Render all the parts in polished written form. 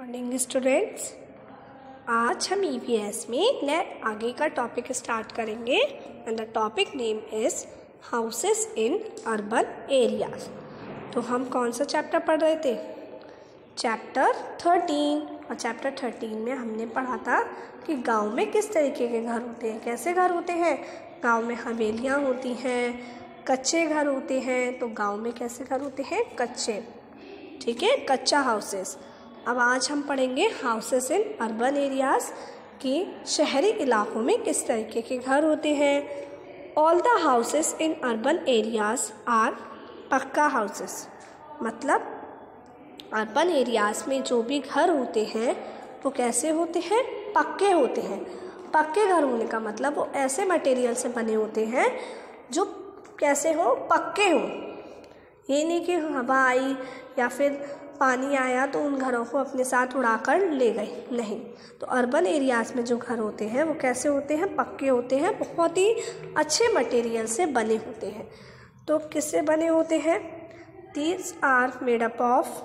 Morning students, आज हम EVS में नए आगे का टॉपिक स्टार्ट करेंगे and the topic name is houses in urban areas. तो हम कौन सा चैप्टर पढ़ रहे थे? चैप्टर 13। और चैप्टर 13 में हमने पढ़ा था कि गांव में किस तरीके के घर होते हैं, कैसे घर होते हैं। गांव में हवेलियाँ होती हैं, कच्चे घर होते हैं। तो गांव में कैसे घर होते हैं? कच्चे, ठीक है, कच्चा हाउसेस। अब आज हम पढ़ेंगे हाउसेस इन अर्बन एरियाज़ कि शहरी इलाकों में किस तरीके के घर होते हैं। All the houses in urban areas are pucca houses. मतलब अर्बन एरियाज़ में जो भी घर होते हैं वो कैसे होते हैं? पक्के होते हैं। पक्के घर होने का मतलब वो ऐसे मटेरियल से बने होते हैं जो कैसे हो? पक्के हों। ये नहीं कि हवा आई या फिर पानी आया तो उन घरों को अपने साथ उड़ाकर ले गए, नहीं। तो अर्बन एरियाज़ में जो घर होते हैं वो कैसे होते हैं? पक्के होते हैं, बहुत ही अच्छे मटेरियल से बने होते हैं। तो किससे बने होते हैं? These are made up of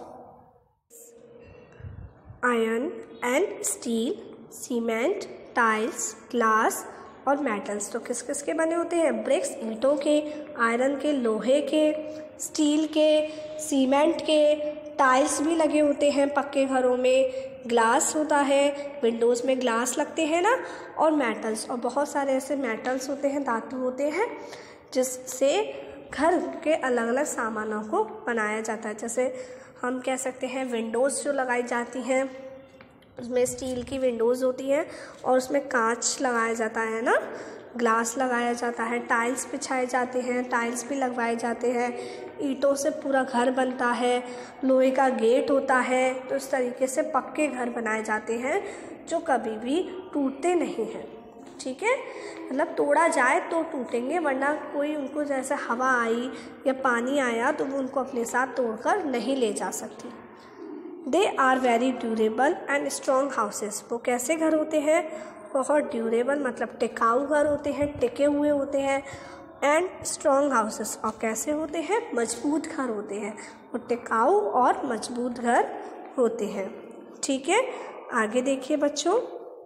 iron and steel, cement, tiles, glass और मेटल्स। तो किस किस के बने होते हैं? ब्रिक्स ईंटों के, आयरन के, लोहे के, स्टील के, सीमेंट के, टाइल्स भी लगे होते हैं पक्के घरों में, ग्लास होता है, विंडोज़ में ग्लास लगते हैं ना, और मेटल्स, और बहुत सारे ऐसे मेटल्स होते हैं, धातु होते हैं जिससे घर के अलग अलग सामानों को बनाया जाता है। जैसे हम कह सकते हैं विंडोज़ जो लगाई जाती हैं उसमें स्टील की विंडोज़ होती हैं और उसमें कांच लगाया जाता है ना, ग्लास लगाया जाता है, टाइल्स बिछाए जाते हैं, टाइल्स भी लगवाए जाते हैं, ईंटों से पूरा घर बनता है, लोहे का गेट होता है। तो इस तरीके से पक्के घर बनाए जाते हैं जो कभी भी टूटते नहीं हैं, ठीक है। मतलब तोड़ा जाए तो टूटेंगे, वरना कोई उनको जैसे हवा आई या पानी आया तो वो उनको अपने साथ तोड़कर नहीं ले जा सकती। They are very durable and strong houses. वो कैसे घर होते हैं? बहुत ड्यूरेबल, मतलब टिकाऊ घर होते हैं, टिके हुए होते हैं। एंड स्ट्रॉन्ग हाउसेस, और कैसे होते हैं? मजबूत घर होते हैं। वो टिकाऊ और मजबूत घर होते हैं, ठीक है। आगे देखिए बच्चों,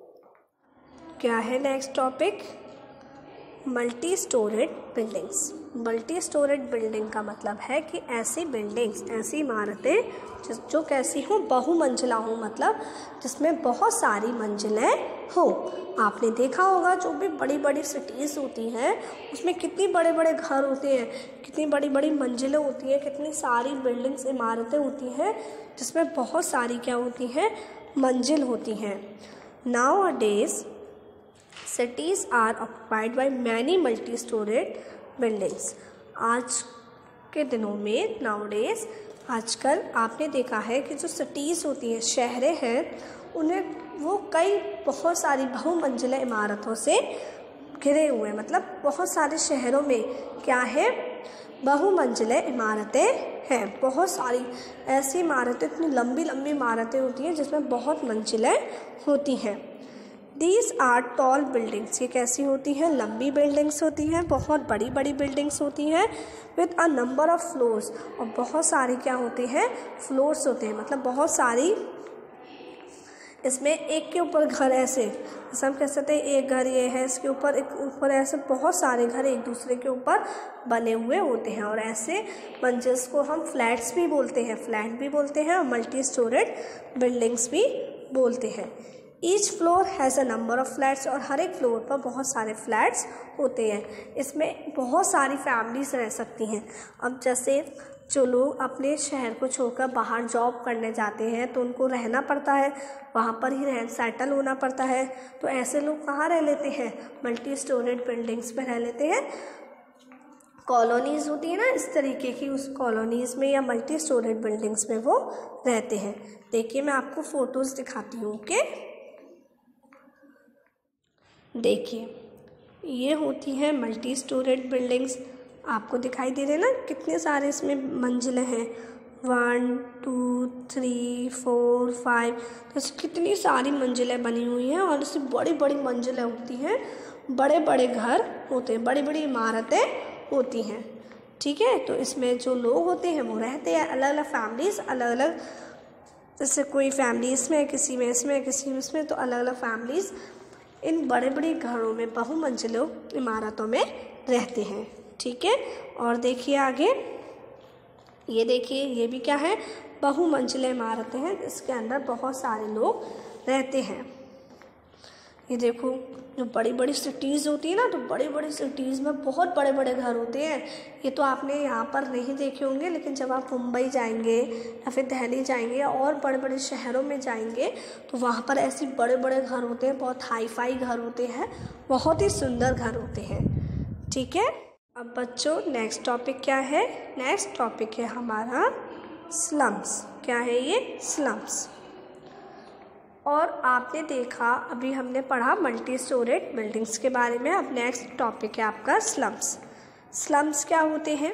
क्या है next topic? Multi storeyed buildings. Multi storeyed building का मतलब है कि ऐसी बिल्डिंग्स, ऐसी इमारतें जो कैसी हों? बहुमंजिला हों, मतलब जिसमें बहुत सारी मंजिलें हों। आपने देखा होगा जो भी बड़ी बड़ी सिटीज़ होती हैं उसमें कितनी बड़े बड़े घर होते हैं, कितनी बड़ी बड़ी मंजिलें होती हैं, कितनी सारी बिल्डिंग्स, इमारतें होती हैं जिसमें बहुत सारी क्या होती हैं? मंजिल होती हैं। Nowadays cities are occupied by many multi-storied buildings. आज के दिनों में nowadays, आजकल आपने देखा है कि जो सिटीज़ होती हैं, शहरें हैं, उन्हें वो कई बहुत सारी बहुमंजिला इमारतों से घिरे हुए हैं। मतलब बहुत सारे शहरों में क्या है? बहुमंजिला इमारतें हैं। बहुत सारी ऐसी इमारतें, इतनी लंबी लंबी इमारतें होती हैं जिसमें बहुत मंजिलें होती हैं। These are tall buildings. ये कैसी होती हैं? लंबी बिल्डिंग्स होती हैं, बहुत बड़ी बड़ी बिल्डिंग्स होती हैं with a number of floors. और बहुत सारी क्या होती हैं? फ्लोर्स होते हैं, मतलब बहुत सारी, इसमें एक के ऊपर घर ऐसे, जैसे हम कह सकते हैं एक घर ये है, इसके ऊपर एक ऊपर ऐसे बहुत सारे घर एक दूसरे के ऊपर बने हुए होते हैं। और ऐसे मंजिल्स को हम फ्लैट्स भी बोलते हैं, फ्लैट भी बोलते हैं, और मल्टी स्टोरेड बिल्डिंग्स भी बोलते हैं। Each floor has a number of flats. और हर एक फ्लोर पर बहुत सारे फ्लैट्स होते हैं। इसमें बहुत सारी फैमिलीज रह सकती हैं। अब जैसे जो लोग अपने शहर को छोड़कर बाहर जॉब करने जाते हैं तो उनको रहना पड़ता है, वहाँ पर ही सेटल होना पड़ता है। तो ऐसे लोग कहाँ रह लेते हैं? मल्टी स्टोरेड बिल्डिंग्स में रह लेते हैं। कॉलोनीज़ होती है ना इस तरीके की, उस कॉलोनीज़ में या मल्टी स्टोरेड बिल्डिंग्स में वो रहते हैं। देखिए मैं आपको फ़ोटोज़ दिखाती हूँ, ओके। देखिए ये होती है मल्टी स्टोरेड बिल्डिंग्स, आपको दिखाई दे रहे हैं ना कितने सारे इसमें मंजिलें हैं, 1 2 3 4 5। तो कितनी सारी मंजिलें बनी हुई हैं और इससे बड़ी बड़ी मंजिलें होती हैं, बड़े बड़े घर होते हैं, बड़ी बड़ी इमारतें होती हैं, ठीक है। तो इसमें जो लोग होते हैं वो रहते हैं, अलग अलग फैमिलीज अलग अलग जैसे कोई फैमिली इसमें है, किसी में इसमें है, किसी में इसमें, तो अलग अलग फैमिलीज़ इन बड़े बड़े घरों में बहुमंजिलों इमारतों में रहते हैं। ठीक है, और देखिए आगे, ये देखिए ये भी क्या है, बहुमंजिला इमारतें हैं इसके अंदर बहुत सारे लोग रहते हैं। ये देखो जो बड़ी बड़ी सिटीज़ होती है ना, तो बड़ी बड़ी सिटीज़ में बहुत बड़े बड़े घर होते हैं। ये तो आपने यहाँ पर नहीं देखे होंगे, लेकिन जब आप मुंबई जाएंगे या फिर दिल्ली जाएंगे और बड़े बड़े शहरों में जाएंगे तो वहाँ पर ऐसे बड़े बड़े घर होते हैं, बहुत हाई फाई घर होते हैं, बहुत ही सुंदर घर होते हैं। ठीक है, अब बच्चों नेक्स्ट टॉपिक क्या है? नेक्स्ट टॉपिक है हमारा स्लम्स। क्या है ये? स्लम्स। और आपने देखा, अभी हमने पढ़ा मल्टी स्टोरेड बिल्डिंग्स के बारे में। अब नेक्स्ट टॉपिक है आपका स्लम्स। स्लम्स क्या होते हैं?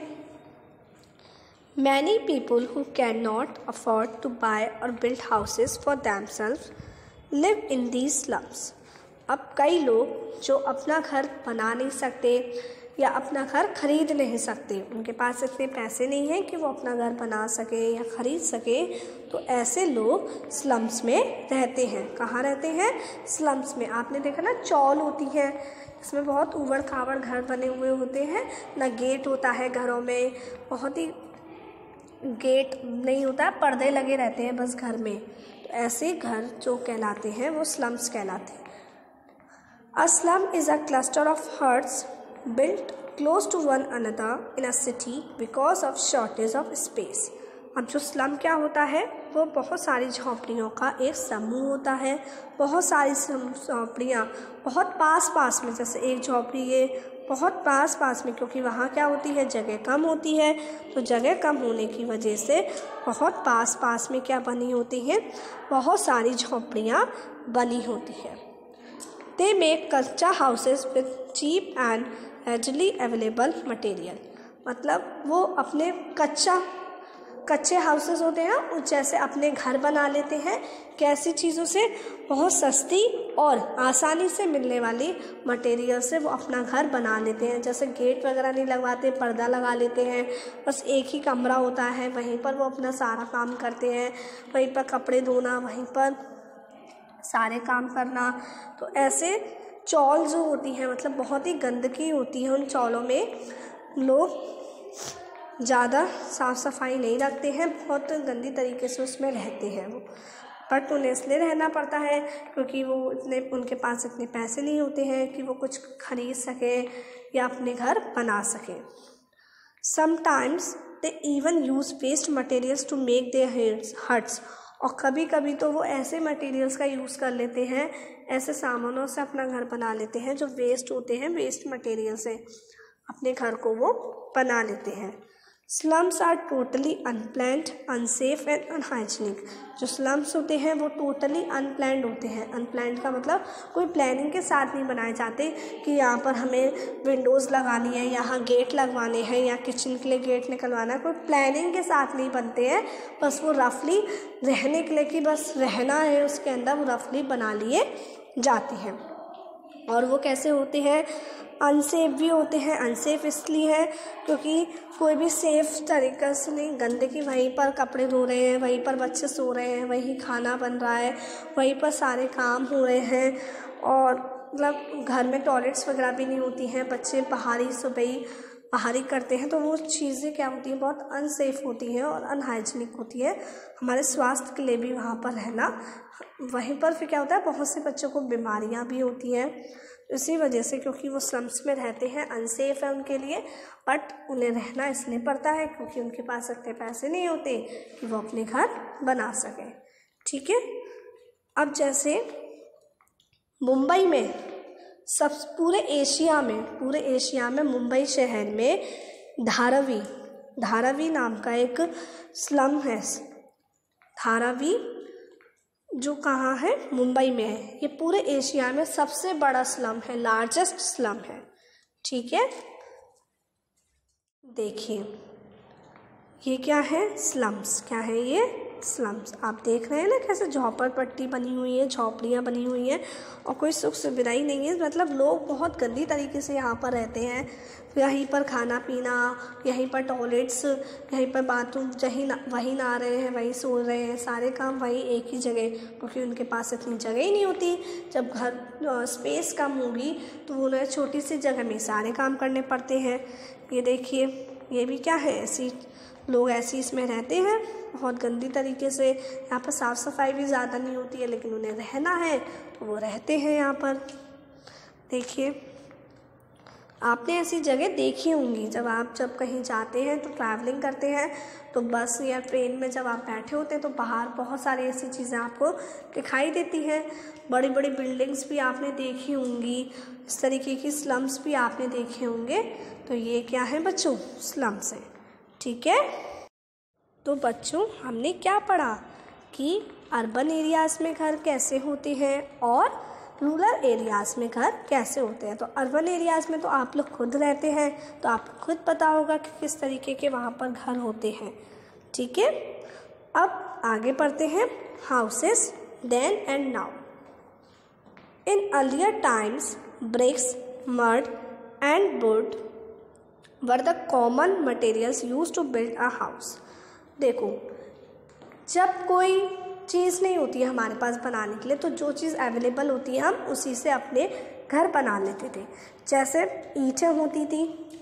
Many people who can not afford to buy or build houses for themselves live in these slums. अब कई लोग जो अपना घर बना नहीं सकते या अपना घर खरीद नहीं सकते, उनके पास इतने पैसे नहीं हैं कि वो अपना घर बना सके या ख़रीद सके, तो ऐसे लोग स्लम्स में रहते हैं। कहाँ रहते हैं? स्लम्स में। आपने देखा ना चौल होती है, इसमें बहुत ऊबड़ खाबड़ घर बने हुए होते हैं, ना गेट होता है घरों में, बहुत ही गेट नहीं होता, पर्दे लगे रहते हैं बस घर में। तो ऐसे घर जो कहलाते हैं वो स्लम्स कहलाते हैं। A slum is a cluster of huts built close to one another in a city because of shortage of space। अब जो स्लम क्या होता है, वो बहुत सारी झोंपड़ियों का एक समूह होता है। बहुत सारी झोंपड़ियाँ बहुत पास पास में, जैसे एक झोंपड़ी ये बहुत पास पास में, क्योंकि वहाँ क्या होती है, जगह कम होती है, तो जगह कम होने की वजह से बहुत पास पास में क्या बनी होती हैं, बहुत सारी झोंपड़ियाँ बनी होती हैं। They make kutcha houses with cheap and readily available material। मतलब वो अपने कच्चे हाउसेस होते हैं, जैसे अपने घर बना लेते हैं। कैसी चीज़ों से? बहुत सस्ती और आसानी से मिलने वाली मटेरियल से वो अपना घर बना लेते हैं। जैसे गेट वगैरह नहीं लगवाते, पर्दा लगा लेते हैं, बस एक ही कमरा होता है, वहीं पर वो अपना सारा काम करते हैं, वहीं पर कपड़े धोना, वहीं पर सारे काम करना। तो ऐसे चौल जो होती हैं, मतलब बहुत ही गंदगी होती है उन चौलों में, लोग ज़्यादा साफ़ सफाई नहीं रखते हैं, बहुत गंदी तरीके से उसमें रहते हैं वो। बट उन्हें इसलिए रहना पड़ता है क्योंकि वो उनके पास इतने पैसे नहीं होते हैं कि वो कुछ खरीद सके या अपने घर बना सके। Sometimes they even use waste materials to make their huts. और कभी कभी तो वो ऐसे मटेरियल्स का यूज़ कर लेते हैं, ऐसे सामानों से अपना घर बना लेते हैं जो वेस्ट होते हैं, वेस्ट मटेरियल से अपने घर को वो बना लेते हैं। Slums are totally unplanned, unsafe and unhygienic. जो स्लम्स होते हैं वो टोटली अनप्लैन्ड होते हैं। अनप्लैन्ड का मतलब कोई प्लानिंग के साथ नहीं बनाए जाते कि यहाँ पर हमें विंडोज़ लगानी है, यहाँ गेट लगवाने हैं या किचन के लिए गेट निकलवाना है, कोई प्लानिंग के साथ नहीं बनते हैं। बस वो रफली रहने के लिए कि बस रहना है उसके अंदर, वो रफली बना लिए जाते हैं। और वो कैसे होते हैं? अनसेफ भी होते हैं। अनसेफ इसलिए है क्योंकि कोई भी सेफ़ तरीक़े से नहीं, गंदगी वहीं पर कपड़े धो रहे हैं, वहीं पर बच्चे सो रहे हैं, वहीं खाना बन रहा है, वहीं पर सारे काम हो रहे हैं, और मतलब घर में टॉयलेट्स वगैरह भी नहीं होती हैं, बच्चे बाहरी करते हैं, तो वो चीज़ें क्या होती हैं, बहुत अनसेफ होती हैं और अनहाइजीनिक होती है। हमारे स्वास्थ्य के लिए भी वहाँ पर रहना, वहीं पर फिर क्या होता है, बहुत से बच्चों को बीमारियाँ भी होती हैं इसी वजह से, क्योंकि वो स्लम्स में रहते हैं। अनसेफ है उनके लिए, बट उन्हें रहना इसलिए पड़ता है क्योंकि उनके पास इतने पैसे नहीं होते कि वो अपने घर बना सकें। ठीक है, अब जैसे मुंबई में पूरे एशिया में मुंबई शहर में धारावी नाम का एक स्लम है। धारावी जो कहाँ है? मुंबई में है। ये पूरे एशिया में सबसे बड़ा स्लम है, लार्जेस्ट स्लम है। ठीक है, देखिए ये क्या है? स्लम्स। क्या है ये? स्लम्स। आप देख रहे हैं ना कैसे झोपड़पट्टी बनी हुई है, झोपड़ियाँ बनी हुई हैं और कोई सुख सुविधा ही नहीं है। मतलब लोग बहुत गंदी तरीके से यहाँ पर रहते हैं। यहीं पर खाना पीना, यहीं पर टॉयलेट्स, यहीं पर बाथरूम, वहीं नहा रहे हैं, वहीं सो रहे हैं, सारे काम वहीं एक ही जगह, क्योंकि उनके पास इतनी जगह ही नहीं होती। जब घर स्पेस कम होगी तो उन्हें छोटी सी जगह में सारे काम करने पड़ते हैं। ये देखिए, ये भी क्या है, ऐसी लोग ऐसी इसमें रहते हैं बहुत गंदी तरीके से। यहाँ पर साफ़ सफाई भी ज़्यादा नहीं होती है, लेकिन उन्हें रहना है तो वो रहते हैं यहाँ पर। देखिए, आपने ऐसी जगह देखी होंगी जब कहीं जाते हैं तो ट्रैवलिंग करते हैं तो बस या ट्रेन में जब आप बैठे होते हैं तो बाहर बहुत सारी ऐसी चीज़ें आपको दिखाई देती हैं। बड़ी बड़ी बिल्डिंग्स भी आपने देखी होंगी, इस तरीके की स्लम्स भी आपने देखे होंगे। तो ये क्या है बच्चों, स्लम्स हैं। ठीक है, तो बच्चों हमने क्या पढ़ा कि अर्बन एरियाज़ में घर कैसे होते हैं और रूरल एरियाज़ में घर कैसे होते हैं। तो अर्बन एरियाज़ में तो आप लोग खुद रहते हैं तो आपको खुद पता होगा कि किस तरीके के वहाँ पर घर होते हैं। ठीक है, अब आगे बढ़ते हैं। Houses then and now. In earlier times bricks, mud and wood were the common materials used to build a house. देखो, जब कोई चीज़ नहीं होती है हमारे पास बनाने के लिए तो जो चीज़ अवेलेबल होती है हम उसी से अपने घर बना लेते थे। जैसे ईंटें होती थी,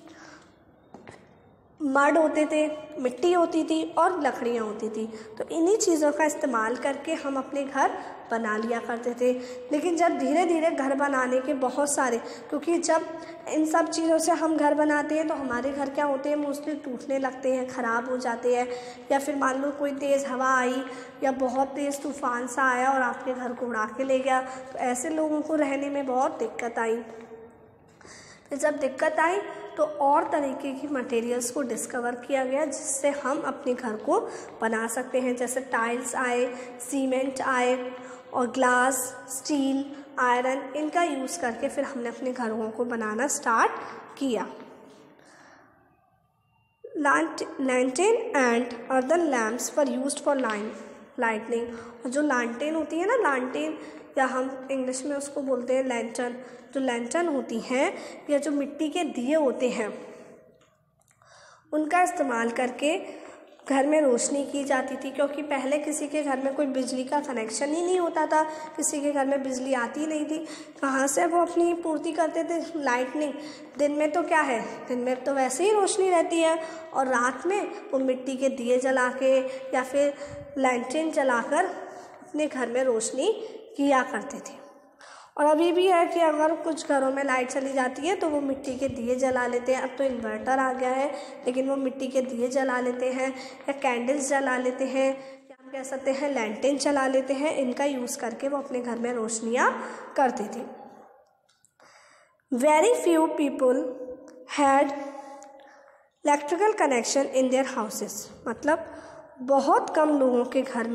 मड होते थे, मिट्टी होती थी और लकड़ियाँ होती थी। तो इन्हीं चीज़ों का इस्तेमाल करके हम अपने घर बना लिया करते थे। लेकिन जब धीरे धीरे घर बनाने के बहुत सारे, क्योंकि जब इन सब चीज़ों से हम घर बनाते हैं तो हमारे घर क्या होते हैं, मोस्टली टूटने लगते हैं, ख़राब हो जाते हैं। या फिर मान लो कोई तेज़ हवा आई या बहुत तेज़ तूफ़ान सा आया और आपके घर को उड़ा के ले गया, तो ऐसे लोगों को रहने में बहुत दिक्कत आई। फिर जब दिक्कत आई तो और तरीके की मटेरियल्स को डिस्कवर किया गया जिससे हम अपने घर को बना सकते हैं। जैसे टाइल्स आए, सीमेंट आए और ग्लास, स्टील, आयरन, इनका यूज़ करके फिर हमने अपने घरों को बनाना स्टार्ट किया। Lantern and earthen lamps were used for lightning. और जो लालटेन होती है ना, लालटेन या हम इंग्लिश में उसको बोलते हैं लैंटर्न, जो लैंटर्न होती हैं या जो मिट्टी के दिए होते हैं उनका इस्तेमाल करके घर में रोशनी की जाती थी। क्योंकि पहले किसी के घर में कोई बिजली का कनेक्शन ही नहीं होता था, किसी के घर में बिजली आती नहीं थी, कहाँ से वो अपनी पूर्ति करते थे लाइटनिंग। दिन में तो क्या है, दिन में तो वैसे ही रोशनी रहती है और रात में वो मिट्टी के दिए जला के या फिर लैंटर्न जलाकर अपने घर में रोशनी किया करते थे। और अभी भी है कि अगर कुछ घरों में लाइट चली जाती है तो वो मिट्टी के दिए जला लेते हैं। अब तो इन्वर्टर आ गया है, लेकिन वो मिट्टी के दिए जला लेते हैं या कैंडल्स जला लेते हैं या हम कह सकते हैं लैंटर्न जला लेते हैं। इनका यूज़ करके वो अपने घर में रोशनियाँ करते थे। Very few people had electrical connection in their houses. मतलब बहुत कम लोगों के घर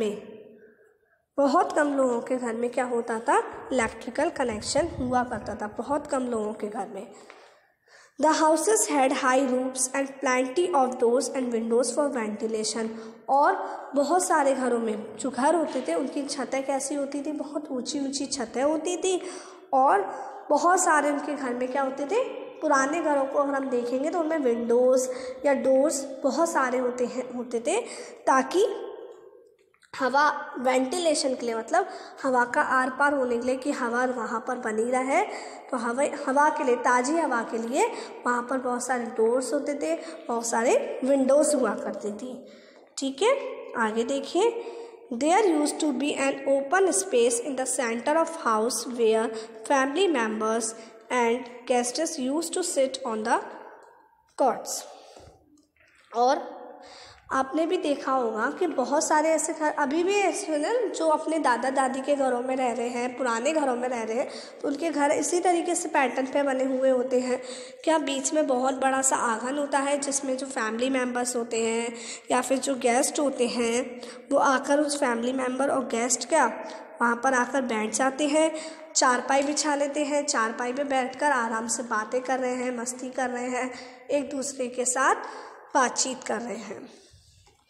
में क्या होता था, इलेक्ट्रिकल कनेक्शन हुआ करता था। बहुत कम लोगों के घर में। The houses had high roofs and plenty of doors and windows for ventilation. और बहुत सारे घरों में जो घर होते थे उनकी छतें कैसी होती थी, बहुत ऊंची ऊंची छतें होती थी। और बहुत सारे उनके घर में क्या होते थे, पुराने घरों को अगर हम देखेंगे तो उनमें विंडोज़ या डोर्स बहुत सारे होते थे ताकि हवा वेंटिलेशन के लिए, मतलब हवा का आर पार होने के लिए कि हवा वहाँ पर बनी रहे, तो हवा के लिए, ताज़ी हवा के लिए वहाँ पर बहुत सारे डोर्स होते थे, बहुत सारे विंडोज़ हुआ करती थी। ठीक है, आगे देखिए। There used to be an open space in the center of house where family members and guests used to sit on the cots। और आपने भी देखा होगा कि बहुत सारे ऐसे घर अभी भी ऐसे हैं जो अपने दादा दादी के घरों में रह रहे हैं, पुराने घरों में रह रहे हैं, तो उनके घर इसी तरीके से पैटर्न पे बने हुए होते हैं। क्या बीच में बहुत बड़ा सा आंगन होता है जिसमें जो फैमिली मेम्बर्स होते हैं या फिर जो गेस्ट होते हैं वो आकर उस फैमिली मेम्बर और गेस्ट क्या वहाँ पर आकर बैठ जाते हैं, चारपाई बिछा लेते हैं, चारपाई पे बैठकर आराम से बातें कर रहे हैं, मस्ती कर रहे हैं, एक दूसरे के साथ बातचीत कर रहे हैं।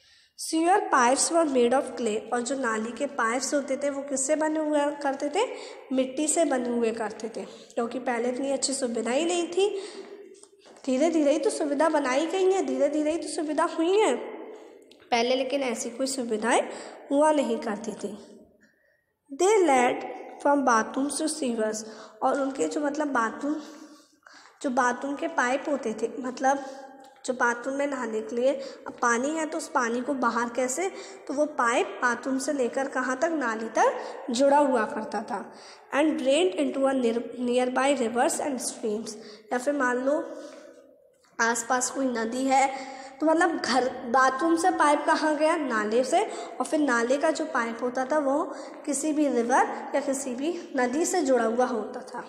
Sewer pipes were made of clay, और जो नाली के पाइप्स होते थे वो किससे बने हुए करते थे, मिट्टी से बने हुए करते थे, क्योंकि पहले इतनी अच्छी सुविधा ही नहीं थी। धीरे धीरे ही तो सुविधा बनाई गई है, धीरे धीरे ही तो सुविधा हुई है, पहले लेकिन ऐसी कोई सुविधाएं हुआ नहीं करती थी। They led from bathrooms to sewers, और उनके जो मतलब बाथरूम के पाइप होते थे, मतलब जो बाथरूम में नहाने के लिए, अब पानी है तो उस पानी को बाहर कैसे, तो वो पाइप बाथरूम से लेकर कहाँ तक, नाली तक जुड़ा हुआ करता था। And drained into a nearby rivers and streams, या फिर मान लो आसपास कोई नदी है तो मतलब घर बाथरूम से पाइप कहाँ गया, नाले से, और फिर नाले का जो पाइप होता था वो किसी भी रिवर या किसी भी नदी से जुड़ा हुआ होता था।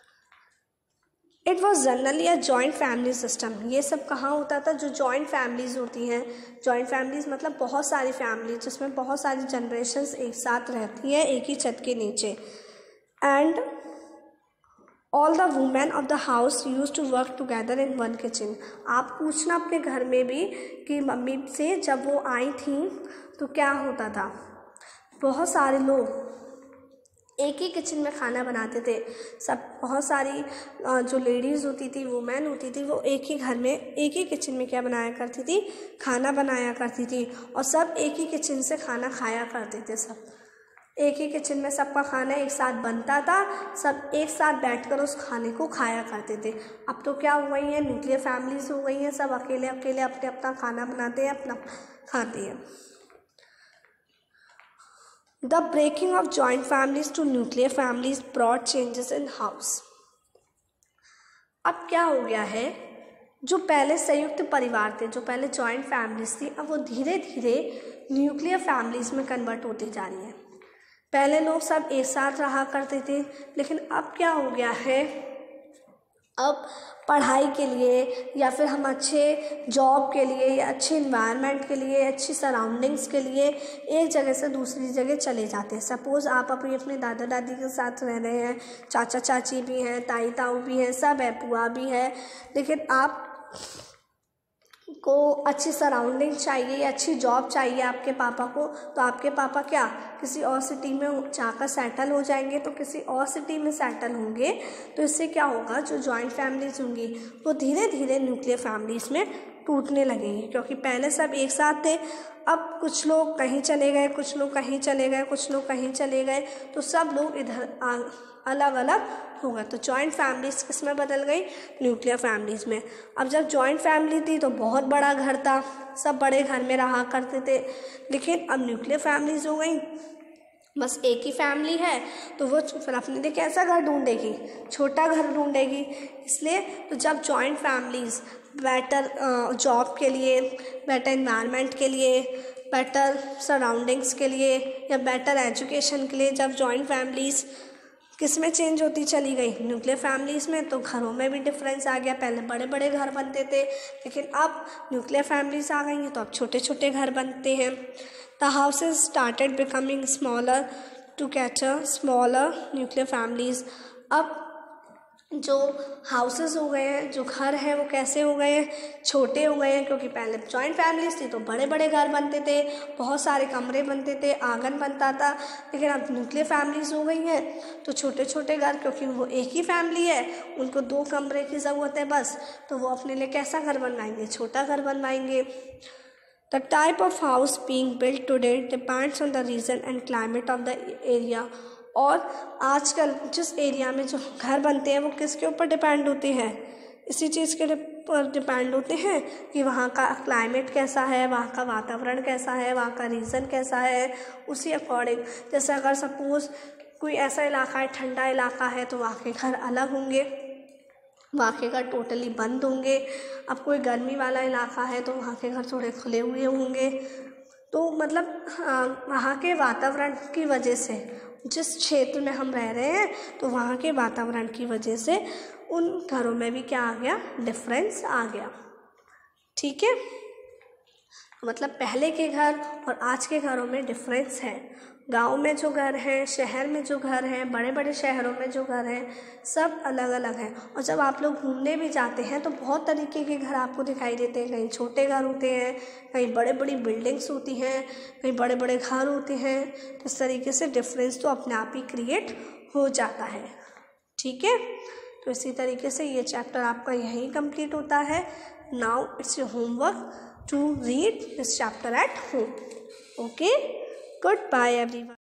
It was generally a joint family system, ये सब कहाँ होता था, जो जॉइंट फैमिलीज होती हैं, जॉइंट फैमिलीज मतलब बहुत सारी फैमिली जिसमें बहुत सारी जनरेशन्स एक साथ रहती हैं एक ही छत के नीचे। And all the women of the house used to work together in one kitchen. आप पूछना अपने घर में भी कि मम्मी से जब वो आई थी तो क्या होता था, बहुत सारे लोग एक ही किचन में खाना बनाते थे। सब बहुत सारी जो लेडीज़ होती थी, वुमेन होती थी, वो एक ही घर में एक ही किचन में क्या बनाया करती थी, खाना बनाया करती थी, और सब एक ही किचन से खाना खाया करते थे। सब एक ही किचन में सबका खाना एक साथ बनता था, सब एक साथ बैठकर उस खाने को खाया करते थे। अब तो क्या हो गई है, न्यूक्लियर फैमिलीज हो गई हैं, सब अकेले अकेले अपने अपना खाना बनाते हैं, अपना खाते हैं। The breaking of joint families to nuclear families brought changes in house. अब क्या हो गया है, जो पहले संयुक्त परिवार थे, जो पहले जॉइंट फैमिलीज थी, अब वो धीरे धीरे न्यूक्लियर फैमिलीज में कन्वर्ट होती जा रही है। पहले लोग सब एक साथ रहा करते थे, लेकिन अब क्या हो गया है, अब पढ़ाई के लिए या फिर हम अच्छे जॉब के लिए या अच्छे इन्वायरमेंट के लिए, अच्छी सराउंडिंग्स के लिए एक जगह से दूसरी जगह चले जाते हैं। सपोज़ आप अपने दादा दादी के साथ रह रहे हैं, चाचा चाची भी हैं, ताई ताऊ भी हैं, सब है, बुआ भी है, लेकिन आप को अच्छी सराउंडिंग चाहिए, अच्छी जॉब चाहिए आपके पापा को, तो आपके पापा क्या किसी और सिटी में जाकर सेटल हो जाएंगे, तो किसी और सिटी में सेटल होंगे, तो इससे क्या होगा, जो जॉइंट फैमिलीज होंगी वो धीरे धीरे न्यूक्लियर फैमिलीज में टूटने लगेंगी, क्योंकि पहले सब एक साथ थे। अब कुछ लोग कहीं चले गए, कुछ लोग कहीं चले गए, कुछ लोग कहीं चले गए, तो सब लोग इधर अलग अलग हो गए। तो जॉइंट फैमिलीज किस में बदल गई, न्यूक्लियर फैमिलीज में। अब जब जॉइंट फैमिली थी तो बहुत बड़ा घर था, सब बड़े घर में रहा करते थे, लेकिन अब न्यूक्लियर फैमिलीज हो गई, बस एक ही फैमिली है, तो वो फिर अपने लिए कैसा घर ढूंढेगी, छोटा घर ढूंढेगी। इसलिए तो जब जॉइंट फैमिलीज बेटर जॉब के लिए, बेटर इन्वायरमेंट के लिए, बेटर सराउंडिंग्स के लिए या बेटर एजुकेशन के लिए, जब जॉइंट फैमिलीज किस में चेंज होती चली गई, न्यूक्लियर फैमिलीज में, तो घरों में भी डिफरेंस आ गया। पहले बड़े बड़े घर बनते थे, लेकिन अब न्यूक्लियर फैमिलीज आ गई हैं तो अब छोटे छोटे घर बनते हैं। The houses started becoming smaller to cater smaller nuclear families. अब जो हाउसेस हो गए हैं, जो घर हैं, वो कैसे हो गए हैं, छोटे हो गए हैं, क्योंकि पहले जॉइंट फैमिलीज थी तो बड़े बड़े घर बनते थे, बहुत सारे कमरे बनते थे, आंगन बनता था, लेकिन अब न्यूक्लियर फैमिलीज हो गई हैं तो छोटे छोटे घर, क्योंकि वो एक ही फैमिली है, उनको 2 कमरे की ज़रूरत है बस, तो वो अपने लिए कैसा घर बनवाएंगे, छोटा घर बनवाएंगे। The type of house being built today depends on the region and climate of the area. और आजकल जिस एरिया में जो घर बनते हैं वो किसके ऊपर डिपेंड होते हैं, इसी चीज़ के ऊपर डिपेंड होते हैं कि वहाँ का क्लाइमेट कैसा है, वहाँ का वातावरण कैसा है, वहाँ का रीजन कैसा है, उसी अकॉर्डिंग। जैसे अगर सपोज़ कोई ऐसा इलाका है, ठंडा इलाका है, तो वहाँ के घर अलग होंगे, वहाँ के घर टोटली बंद होंगे। अब कोई गर्मी वाला इलाका है तो वहाँ के घर थोड़े खुले हुए होंगे। तो मतलब वहाँ के वातावरण की वजह से, जिस क्षेत्र में हम रह रहे हैं, तो वहाँ के वातावरण की वजह से उन घरों में भी क्या आ गया, डिफरेंस आ गया। ठीक है, मतलब पहले के घर और आज के घरों में डिफरेंस है। गांव में जो घर हैं, शहर में जो घर हैं, बड़े बड़े शहरों में जो घर हैं, सब अलग अलग हैं। और जब आप लोग घूमने भी जाते हैं तो बहुत तरीके के घर आपको दिखाई देते हैं। कहीं छोटे घर होते हैं, कहीं बड़े बड़ी बिल्डिंग्स होती हैं, कहीं बड़े बड़े घर होते हैं। तो इस तरीके से डिफरेंस तो अपने आप ही क्रिएट हो जाता है। ठीक है, तो इसी तरीके से ये चैप्टर आपका यहीं कंप्लीट होता है। Now it's your homework to read this chapter at home. Okay, goodbye everyone.